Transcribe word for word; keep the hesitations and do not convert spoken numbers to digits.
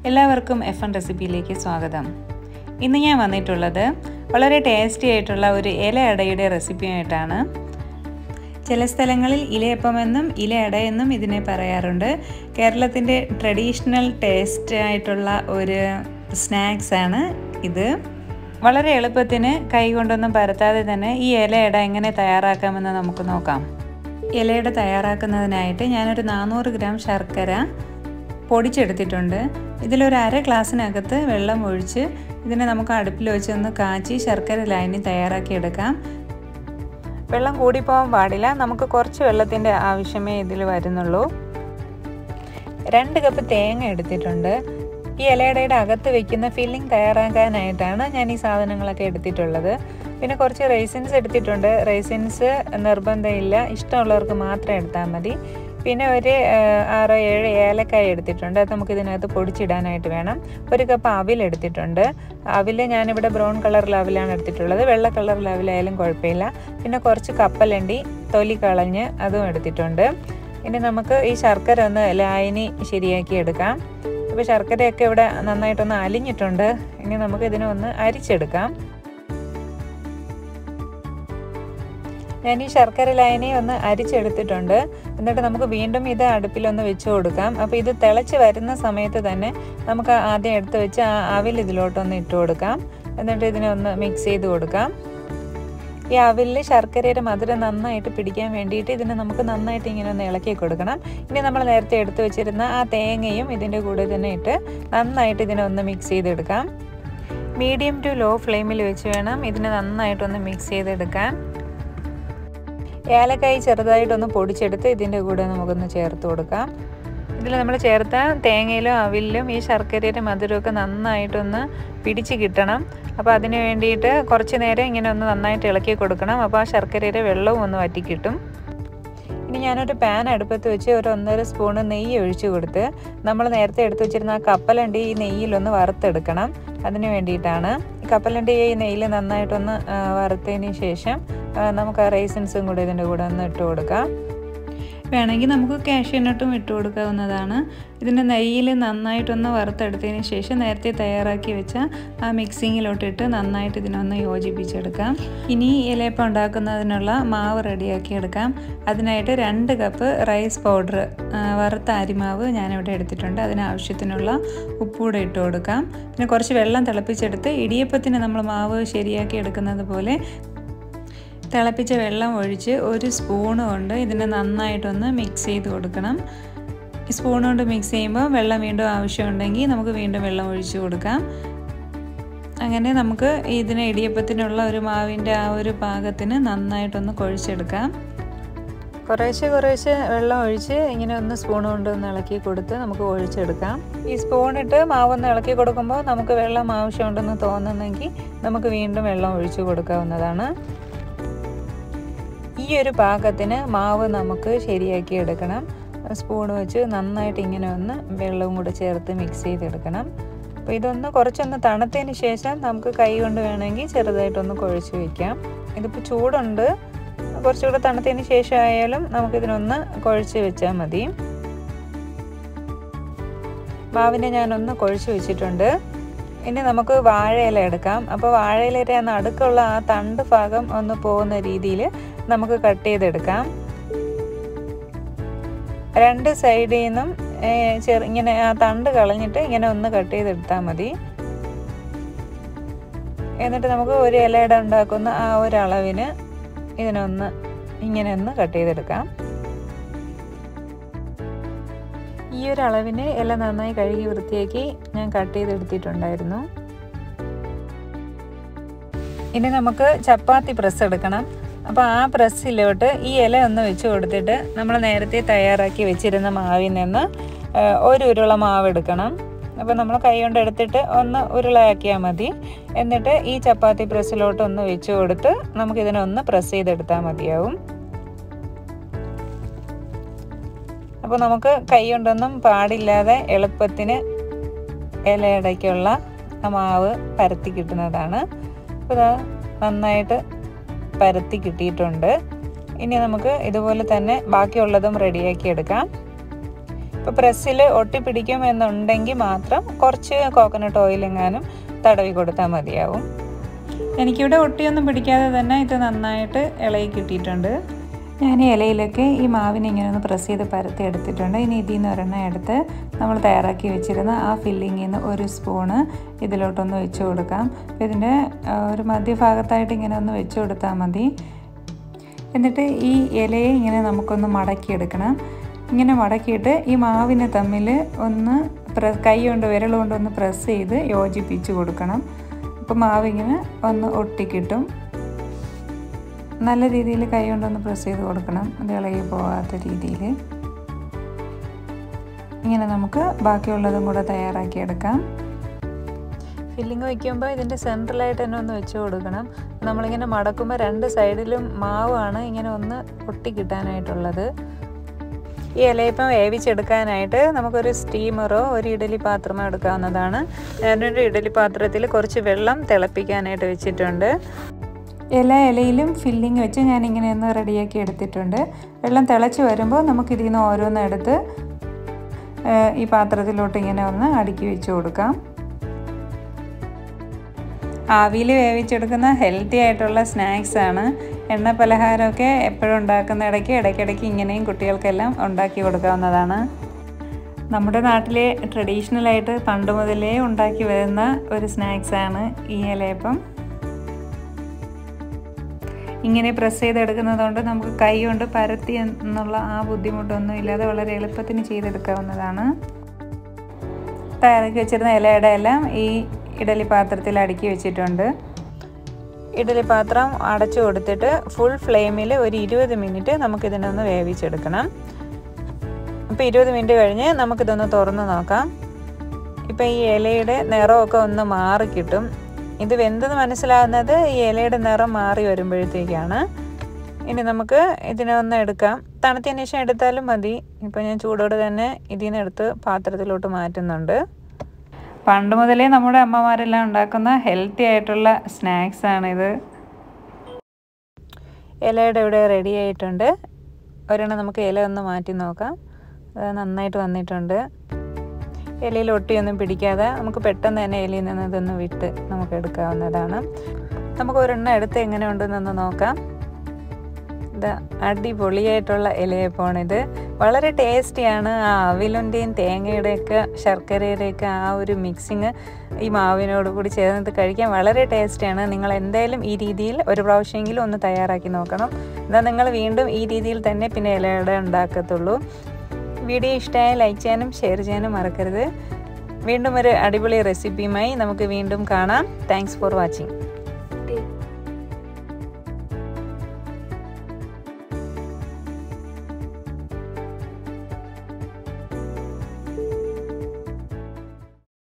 എല്ലാവർക്കും F N റെസിപ്പിയിലേക്ക് സ്വാഗതം. ഇന്ന് ഞാൻ വന്നിട്ടുള്ളത് വളരെ ടേസ്റ്റി ആയിട്ടുള്ള ഒരു ഇലയടയുടെ റെസിപ്പിയായിട്ടാണ്. ചില സ്ഥലങ്ങളിൽ ഇലയപ്പം എന്നും ഇലയട എന്നും ഇതിനെ പറയാറുണ്ട്. കേരളത്തിൻ്റെ ട്രഡീഷണൽ ടേസ്റ്റ് ആയിട്ടുള്ള ഒരു സ്നാക്സ് ആണ് ഇത്. വളരെ എളുപ്പത്തിന് കൈ കൊണ്ടൊന്നും പരത്താതെ തന്നെ ഈ ഇലയട എങ്ങനെ തയ്യാറാക്കാമെന്ന് നമുക്ക് നോക്കാം. ഇലയട തയ്യാറാക്കുന്നതിനായിട്ട് ഞാനൊരു നാനൂറ് ഗ്രാം ശർക്കര പൊടിച്ചെടുത്തിട്ടുണ്ട്. ഇതിലൊരു അര ഗ്ലാസ്സിനകത്ത് വെള്ളം ഒഴിച്ച് ഇതിനെ നമുക്ക് അടുപ്പിൽ വെച്ചൊന്ന് കാച്ചി ശർക്കര ലായനി തയ്യാറാക്കിയെടുക്കാം. വെള്ളം കൂടിപ്പോകാൻ പാടില്ല, നമുക്ക് കുറച്ച് വെള്ളത്തിൻ്റെ ആവശ്യമേ ഇതിൽ വരുന്നുള്ളൂ. രണ്ട് കപ്പ് തേങ്ങ എടുത്തിട്ടുണ്ട്. ഈ ഇലയടയുടെ അകത്ത് വെക്കുന്ന ഫില്ലിംഗ് തയ്യാറാക്കാനായിട്ടാണ് ഞാൻ ഈ സാധനങ്ങളൊക്കെ എടുത്തിട്ടുള്ളത്. പിന്നെ കുറച്ച് റൈസിൻസ് എടുത്തിട്ടുണ്ട്. റൈസിൻസ് നിർബന്ധമില്ല, ഇഷ്ടമുള്ളവർക്ക് മാത്രം എടുത്താൽ മതി. പിന്നെ ഒരു ആറോ ഏഴ് ഏലക്കായ എടുത്തിട്ടുണ്ട്, അത് നമുക്ക് ഇതിനകത്ത് പൊടിച്ചിടാനായിട്ട് വേണം. ഒരു കപ്പ് അവിൽ എടുത്തിട്ടുണ്ട്. അവിൽ ഞാനിവിടെ ബ്രൗൺ കളറിൽ അവിലാണ് എടുത്തിട്ടുള്ളത്, വെള്ള കളറിൽ അവിലായാലും കുഴപ്പമില്ല. പിന്നെ കുറച്ച് കപ്പലണ്ടി തൊലി കളഞ്ഞ് അതും എടുത്തിട്ടുണ്ട്. ഇനി നമുക്ക് ഈ ശർക്കര ഒന്ന് ലായനി ശരിയാക്കി എടുക്കാം. ഇപ്പോൾ ശർക്കരയൊക്കെ ഇവിടെ നന്നായിട്ടൊന്ന് അലിഞ്ഞിട്ടുണ്ട്. ഇനി നമുക്ക് ഇതിനെ ഒന്ന് അരിച്ചെടുക്കാം. ഞാൻ ഈ ശർക്കര ലായനി ഒന്ന് അരിച്ചെടുത്തിട്ടുണ്ട്. എന്നിട്ട് നമുക്ക് വീണ്ടും ഇത് അടുപ്പിലൊന്ന് വെച്ച് കൊടുക്കാം. അപ്പോൾ ഇത് തിളച്ച് വരുന്ന സമയത്ത് തന്നെ നമുക്ക് ആദ്യം എടുത്ത് വെച്ച് ആ അവിൽ ഇതിലോട്ടൊന്ന് ഇട്ട് കൊടുക്കാം. എന്നിട്ട് ഇതിനെ ഒന്ന് മിക്സ് ചെയ്ത് കൊടുക്കാം. ഈ അവിലിൽ ശർക്കരയുടെ മധുരം നന്നായിട്ട് പിടിക്കാൻ വേണ്ടിയിട്ട് ഇതിനെ നമുക്ക് നന്നായിട്ട് ഇങ്ങനെ ഒന്ന് ഇളക്കി കൊടുക്കണം. ഇനി നമ്മൾ നേരത്തെ എടുത്ത് വെച്ചിരുന്ന ആ തേങ്ങയും ഇതിൻ്റെ കൂടെ തന്നെ ഇട്ട് നന്നായിട്ട് ഇതിനെ ഒന്ന് മിക്സ് ചെയ്തെടുക്കാം. മീഡിയം ടു ലോ ഫ്ലെയിമിൽ വെച്ച് വേണം ഇതിനെ നന്നായിട്ടൊന്ന് മിക്സ് ചെയ്തെടുക്കാൻ. ഏലക്കായി ചെറുതായിട്ടൊന്ന് പൊടിച്ചെടുത്ത് ഇതിൻ്റെ കൂടെ നമുക്കൊന്ന് ചേർത്ത് കൊടുക്കാം. ഇതിൽ നമ്മൾ ചേർത്ത തേങ്ങയിലും അവിലും ഈ ശർക്കരയുടെ മധുരമൊക്കെ നന്നായിട്ടൊന്ന് പിടിച്ച് കിട്ടണം. അപ്പോൾ അതിന് വേണ്ടിയിട്ട് കുറച്ച് നേരം ഇങ്ങനെ ഒന്ന് നന്നായിട്ട് ഇളക്കി കൊടുക്കണം. അപ്പോൾ ആ ശർക്കരയുടെ വെള്ളവും ഒന്ന് വറ്റിക്കിട്ടും. ഇനി ഞാനൊരു പാൻ അടുപ്പത്ത് വെച്ച് ഒരു ഒന്നര സ്പൂണ് നെയ്യ് ഒഴിച്ച് കൊടുത്ത് നമ്മൾ നേരത്തെ എടുത്ത് വെച്ചിരുന്ന ആ കപ്പലണ്ടി ഈ നെയ്യിലൊന്ന് വറുത്തെടുക്കണം. അതിന് വേണ്ടിയിട്ടാണ്. ഈ കപ്പലണ്ടി ഈ നെയ്യിൽ നന്നായിട്ടൊന്ന് വറുത്തതിന് ശേഷം നമുക്ക് ആ റൈസിൻസും കൂടെ ഇതിൻ്റെ കൂടെ ഒന്ന് ഇട്ട് കൊടുക്കാം. വേണമെങ്കിൽ നമുക്ക് കാഷ്യൂനട്ടും ഇട്ട് കൊടുക്കാവുന്നതാണ്. ഇതിൻ്റെ നെയ്യിൽ നന്നായിട്ടൊന്ന് വറുത്തെടുത്തതിന് ശേഷം നേരത്തെ തയ്യാറാക്കി വെച്ച ആ മിക്സിങ്ങിലോട്ടിട്ട് നന്നായിട്ട് ഇതിനൊന്ന് യോജിപ്പിച്ചെടുക്കാം. ഇനി ഇലയപ്പം ഉണ്ടാക്കുന്നതിനുള്ള മാവ് റെഡിയാക്കി എടുക്കാം. അതിനായിട്ട് രണ്ട് കപ്പ് റൈസ് പൗഡർ വറുത്ത അരിമാവ് ഞാനിവിടെ എടുത്തിട്ടുണ്ട്. അതിനാവശ്യത്തിനുള്ള ഉപ്പൂടെ ഇട്ട് കൊടുക്കാം. പിന്നെ കുറച്ച് വെള്ളം തിളപ്പിച്ചെടുത്ത് ഇടിയപ്പത്തിന് നമ്മൾ മാവ് ശരിയാക്കി എടുക്കുന്നത് പോലെ തിളപ്പിച്ച വെള്ളം ഒഴിച്ച് ഒരു സ്പൂണ് കൊണ്ട് ഇതിനെ നന്നായിട്ടൊന്ന് മിക്സ് ചെയ്ത് കൊടുക്കണം. ഈ സ്പൂൺ കൊണ്ട് മിക്സ് ചെയ്യുമ്പോൾ വെള്ളം വീണ്ടും ആവശ്യമുണ്ടെങ്കിൽ നമുക്ക് വീണ്ടും വെള്ളം ഒഴിച്ച് കൊടുക്കാം. അങ്ങനെ നമുക്ക് ഇതിനെ ഇടിയപ്പത്തിനുള്ള ഒരു മാവിൻ്റെ ആ ഒരു പാകത്തിന് നന്നായിട്ടൊന്ന് കുഴച്ചെടുക്കാം. കുറേശ്ശെ കുറേശ്ശെ വെള്ളം ഒഴിച്ച് ഇങ്ങനെ ഒന്ന് സ്പൂൺ കൊണ്ട് ഒന്ന് ഇളക്കി കൊടുത്ത് നമുക്ക് ഒഴിച്ചെടുക്കാം. ഈ സ്പൂണിട്ട് മാവൊന്ന് ഇളക്കി കൊടുക്കുമ്പോൾ നമുക്ക് വെള്ളം ആവശ്യമുണ്ടെന്ന് തോന്നുന്നെങ്കിൽ നമുക്ക് വീണ്ടും വെള്ളം ഒഴിച്ച് കൊടുക്കാവുന്നതാണ്. ഈ ഒരു പാകത്തിന് മാവ് നമുക്ക് ശരിയാക്കി എടുക്കണം. സ്പൂൺ വെച്ച് നന്നായിട്ട് ഇങ്ങനെ ഒന്ന് വെള്ളവും കൂടെ ചേർത്ത് മിക്സ് ചെയ്തെടുക്കണം. അപ്പോൾ ഇതൊന്ന് കുറച്ചൊന്ന് തണുത്തതിന് ശേഷം നമുക്ക് കൈ കൊണ്ട് വേണമെങ്കിൽ ചെറുതായിട്ടൊന്ന് കുഴച്ച് വയ്ക്കാം. ഇതിപ്പോൾ ചൂടുണ്ട്, കുറച്ചുകൂടെ തണുത്തതിന് ശേഷം ആയാലും നമുക്കിതിനൊന്ന് കുഴച്ച് വെച്ചാൽ മതി. മാവിനെ ഞാനൊന്ന് കുഴച്ച് വെച്ചിട്ടുണ്ട്. ഇനി നമുക്ക് വാഴയില എടുക്കാം. അപ്പോൾ വാഴയിലയുടെ നടുക്കുള്ള ആ തണ്ട് ഭാഗം ഒന്ന് പോകുന്ന രീതിയിൽ നമുക്ക് കട്ട് ചെയ്തെടുക്കാം. രണ്ട് സൈഡിൽ നിന്നും ചെറു ഇങ്ങനെ ആ തണ്ട് കളഞ്ഞിട്ട് ഇങ്ങനെ ഒന്ന് കട്ട് ചെയ്തെടുത്താൽ മതി. എന്നിട്ട് നമുക്ക് ഒരു ഇലയുടെ ഉണ്ടാക്കുന്ന ആ ഒരു അളവിന് ഇതിനൊന്ന് ഇങ്ങനെ ഒന്ന് കട്ട് ചെയ്തെടുക്കാം. ഈ ഒരു അളവിന് ഇല നന്നായി കഴുകി വൃത്തിയാക്കി ഞാൻ കട്ട് ചെയ്തെടുത്തിട്ടുണ്ടായിരുന്നു. ഇനി നമുക്ക് ചപ്പാത്തി പ്രസ് എടുക്കണം. അപ്പോൾ ആ പ്രസ്സിലോട്ട് ഈ ഇല ഒന്ന് വെച്ച് കൊടുത്തിട്ട് നമ്മൾ നേരത്തെ തയ്യാറാക്കി വെച്ചിരുന്ന മാവിൽ നിന്ന് ഒരു ഉരുള മാവ് എടുക്കണം. അപ്പോൾ നമ്മൾ കൈ കൊണ്ട് എടുത്തിട്ട് ഒന്ന് ഉരുളയാക്കിയാൽ മതി. എന്നിട്ട് ഈ ചപ്പാത്തി പ്രസ്സിലോട്ട് ഒന്ന് വെച്ച് കൊടുത്ത് നമുക്കിതിനൊന്ന് പ്രസ് ചെയ്തെടുത്താൽ മതിയാവും. അപ്പോൾ നമുക്ക് കൈ കൊണ്ടൊന്നും പാടില്ലാതെ എളുപ്പത്തിന് ഇലയടയ്ക്കുള്ള മാവ് പരത്തി കിട്ടുന്നതാണ്. അപ്പോൾ ഇത് നന്നായിട്ട് പരത്തി കിട്ടിയിട്ടുണ്ട്. ഇനി നമുക്ക് ഇതുപോലെ തന്നെ ബാക്കിയുള്ളതും റെഡിയാക്കി എടുക്കാം. ഇപ്പോൾ പ്രസ്സിൽ ഒട്ടിപ്പിടിക്കുമെന്നുണ്ടെങ്കിൽ മാത്രം കുറച്ച് കോക്കനട്ട് ഓയിലെങ്ങാനും തടവി കൊടുത്താൽ മതിയാവും. എനിക്കിവിടെ ഒട്ടിയൊന്നും പിടിക്കാതെ തന്നെ ഇത് നന്നായിട്ട് ഇളകി കിട്ടിയിട്ടുണ്ട്. ഞാൻ ഈ ഇലയിലൊക്കെ ഈ മാവിനെ ഇങ്ങനെ ഒന്ന് പ്രസ് ചെയ്ത് പരത്തി എടുത്തിട്ടുണ്ട്. ഇനി ഇതിൽ നിന്ന് ഒരെണ്ണം എടുത്ത് നമ്മൾ തയ്യാറാക്കി വെച്ചിരുന്ന ആ ഫില്ലിങ്ങിൽ നിന്ന് ഒരു സ്പൂണ് ഇതിലോട്ടൊന്ന് വെച്ച് കൊടുക്കാം. അപ്പോൾ ഇതിൻ്റെ ഒരു മധ്യഭാഗത്തായിട്ട് ഇങ്ങനെ ഒന്ന് വെച്ച് കൊടുത്താൽ മതി. എന്നിട്ട് ഈ ഇലയെ ഇങ്ങനെ നമുക്കൊന്ന് മടക്കിയെടുക്കണം. ഇങ്ങനെ മടക്കിയിട്ട് ഈ മാവിനെ തമ്മിൽ ഒന്ന് പ്ര കൈ കൊണ്ട് വിരൽ കൊണ്ടൊന്ന് പ്രസ് ചെയ്ത് യോജിപ്പിച്ച് കൊടുക്കണം. അപ്പോൾ മാവിങ്ങനെ ഒന്ന് ഒട്ടിക്കിട്ടും. നല്ല രീതിയിൽ കൈ കൊണ്ടൊന്ന് പ്രസ് ചെയ്ത് കൊടുക്കണം, അത് ഇളകി പോകാത്ത രീതിയിൽ. ഇങ്ങനെ നമുക്ക് ബാക്കിയുള്ളതും കൂടെ തയ്യാറാക്കിയെടുക്കാം. ഫില്ലിങ് വയ്ക്കുമ്പോൾ ഇതിൻ്റെ സെൻട്രലായിട്ട് തന്നെ ഒന്ന് വെച്ച് കൊടുക്കണം. നമ്മളിങ്ങനെ മടക്കുമ്പോൾ രണ്ട് സൈഡിലും മാവാണ് ഇങ്ങനെ ഒന്ന് ഒട്ടിക്കിട്ടാനായിട്ടുള്ളത്. ഈ ഇലയപ്പം വേവിച്ചെടുക്കാനായിട്ട് നമുക്കൊരു സ്റ്റീമറോ ഒരു ഇഡലി പാത്രമോ എടുക്കാവുന്നതാണ്. ഞാനൊരു ഇഡലി പാത്രത്തിൽ കുറച്ച് വെള്ളം തിളപ്പിക്കാനായിട്ട് വെച്ചിട്ടുണ്ട്. എല്ലാ ഇലയിലും ഫില്ലിങ് വെച്ച് ഞാനിങ്ങനെ ഒന്ന് റെഡിയാക്കി എടുത്തിട്ടുണ്ട്. വെള്ളം തിളച്ച് വരുമ്പോൾ നമുക്കിതിൽ നിന്ന് ഓരോന്ന് എടുത്ത് ഈ പാത്രത്തിലോട്ട് ഇങ്ങനെ ഒന്ന് അടുക്കി വെച്ച് കൊടുക്കാം. ആവിയിൽ വേവിച്ചെടുക്കുന്ന ഹെൽത്തി ആയിട്ടുള്ള സ്നാക്സാണ്. എണ്ണ പലഹാരമൊക്കെ എപ്പോഴും ഉണ്ടാക്കുന്ന ഇടയ്ക്ക് ഇടയ്ക്കിടയ്ക്ക് ഇങ്ങനെയും കുട്ടികൾക്കെല്ലാം ഉണ്ടാക്കി കൊടുക്കാവുന്നതാണ്. നമ്മുടെ നാട്ടിലെ ട്രഡീഷണലായിട്ട് പണ്ട് മുതലേ ഉണ്ടാക്കി വരുന്ന ഒരു സ്നാക്സാണ് ഈ ഇലയപ്പം. ഇങ്ങനെ പ്രസ് ചെയ്തെടുക്കുന്നതുകൊണ്ട് നമുക്ക് കൈ കൊണ്ട് പരത്തി എന്നുള്ള ആ ബുദ്ധിമുട്ടൊന്നും ഇല്ലാതെ വളരെ എളുപ്പത്തിന് ചെയ്തെടുക്കാവുന്നതാണ്. തയ്യാറാക്കി വെച്ചിരുന്ന ഇലയുടെ എല്ലാം ഈ ഇഡലി പാത്രത്തിൽ അടുക്കി വെച്ചിട്ടുണ്ട്. ഇഡലി പാത്രം അടച്ചു കൊടുത്തിട്ട് ഫുൾ ഫ്ലെയിമിൽ ഒരു ഇരുപത് മിനിറ്റ് നമുക്കിതിനൊന്ന് വേവിച്ചെടുക്കണം. അപ്പോൾ ഇരുപത് മിനിറ്റ് കഴിഞ്ഞ് നമുക്കിതൊന്ന് തുറന്ന് നോക്കാം. ഇപ്പോൾ ഈ ഇലയുടെ നിറമൊക്കെ ഒന്ന് മാറി കിട്ടും. ഇത് വെന്തെന്ന് മനസ്സിലാകുന്നത് ഈ ഇലയുടെ നിറം മാറി വരുമ്പോഴത്തേക്കാണ്. ഇനി നമുക്ക് ഇതിനെ ഒന്ന് എടുക്കാം. തണുത്തതിന് ശേഷം എടുത്താലും മതി. ഇപ്പോൾ ഞാൻ ചൂടോടെ തന്നെ ഇതിൽ നിന്ന് എടുത്ത് പാത്രത്തിലോട്ട് മാറ്റുന്നുണ്ട്. പണ്ട് മുതലേ നമ്മുടെ അമ്മമാരെല്ലാം ഉണ്ടാക്കുന്ന ഹെൽത്തി ആയിട്ടുള്ള സ്നാക്സാണിത്. ഇലയുടെ ഇവിടെ റെഡി ആയിട്ടുണ്ട്. ഒരെണ്ണം നമുക്ക് ഇല ഒന്ന് മാറ്റി നോക്കാം. അത് നന്നായിട്ട് വന്നിട്ടുണ്ട്. ഇലയിൽ ഒട്ടിയൊന്നും പിടിക്കാതെ നമുക്ക് പെട്ടെന്ന് തന്നെ ഇലയിൽ നിന്ന് ഇതൊന്ന് വിട്ട് നമുക്ക് എടുക്കാവുന്നതാണ്. നമുക്ക് ഒരെണ്ണം എടുത്ത് എങ്ങനെ ഉണ്ടെന്നൊന്ന് നോക്കാം. ഇത് അടിപൊളിയായിട്ടുള്ള ഇലയപ്പമാണിത്. വളരെ ടേസ്റ്റിയാണ്. ആ അവിലിൻ്റെയും തേങ്ങയുടെയൊക്കെ ശർക്കരയുടെയൊക്കെ ആ ഒരു മിക്സിങ് ഈ മാവിനോട് കൂടി ചേർന്നത് കഴിക്കാൻ വളരെ ടേസ്റ്റിയാണ്. നിങ്ങൾ എന്തായാലും ഈ രീതിയിൽ ഒരു പ്രാവശ്യമെങ്കിലും ഒന്ന് തയ്യാറാക്കി നോക്കണം. എന്നാൽ നിങ്ങൾ വീണ്ടും ഈ രീതിയിൽ തന്നെ പിന്നെ ഇലയട ഉണ്ടാക്കത്തുള്ളൂ. വീഡിയോ ഇഷ്ടമായി ലൈക്ക് ചെയ്യാനും ഷെയർ ചെയ്യാനും മറക്കരുത്. വീണ്ടും ഒരു അടിപൊളി റെസിപ്പിയുമായി നമുക്ക് വീണ്ടും കാണാം. Thanks for watching.